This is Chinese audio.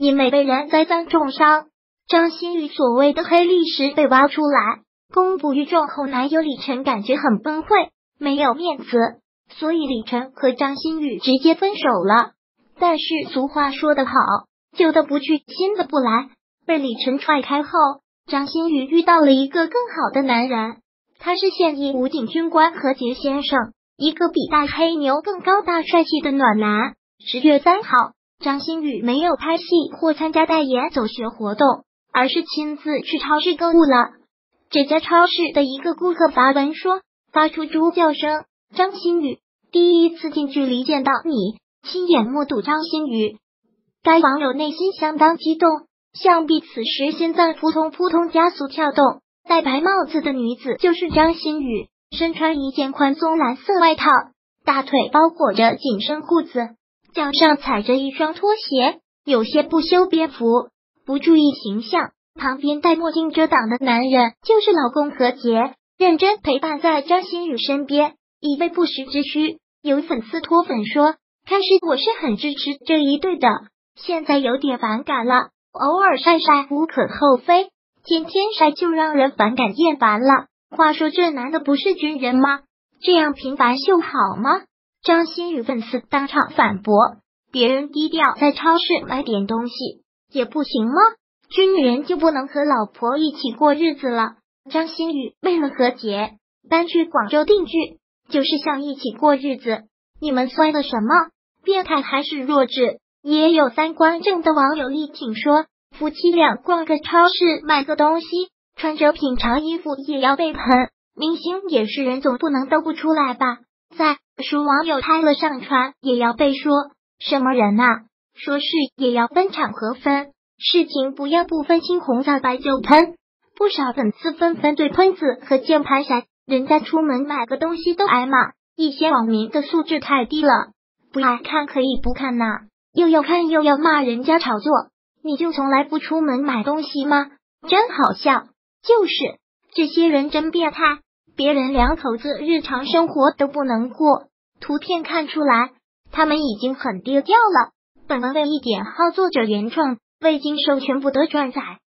因为被人栽赃重伤。张馨予所谓的黑历史被挖出来，公布于众后，男友李晨感觉很崩溃，没有面子，所以李晨和张馨予直接分手了。但是俗话说得好，旧的不去，新的不来。被李晨踹开后，张馨予遇到了一个更好的男人，他是现役武警军官何洁先生，一个比大黑牛更高大帅气的暖男。10月3号，张馨予没有拍戏或参加代言走学活动，而是亲自去超市购物了。这家超市的一个顾客发文说，发出猪叫声，张馨予第一次近距离见到你，亲眼目睹张馨予。该网友内心相当激动，想必此时心脏扑通扑通加速跳动。戴白帽子的女子就是张馨予，身穿一件宽松蓝色外套，大腿包裹着紧身裤子，脚上踩着一双拖鞋，有些不修边幅，不注意形象。旁边戴墨镜遮挡的男人就是老公何洁，认真陪伴在张馨予身边，以备不时之需。有粉丝脱粉说，开始我是很支持这一对的，现在有点反感了，偶尔晒晒无可厚非，天天晒就让人反感厌烦了。话说这男的不是军人吗？这样频繁秀好吗？张馨予粉丝当场反驳，别人低调在超市买点东西也不行吗？军人就不能和老婆一起过日子了？张馨予为了何洁搬去广州定居，就是想一起过日子，你们算的什么？变态还是弱智？也有三观正的网友力挺说，夫妻俩逛个超市买个东西，穿着平常衣服也要被喷，明星也是人，总不能都不出来吧？再说网友拍了上传也要被说，什么人啊？说是也要分场合分，事情不要不分青红皂白就喷。不少粉丝纷纷对喷子和键盘侠，人家出门买个东西都挨骂，一些网民的素质太低了，不爱看可以不看呐，又要看又要骂人家炒作，你就从来不出门买东西吗？真好笑，就是这些人真变态，别人两口子日常生活都不能过。图片看出来，他们已经很低调了。本文为一点号作者原创，未经授权不得转载。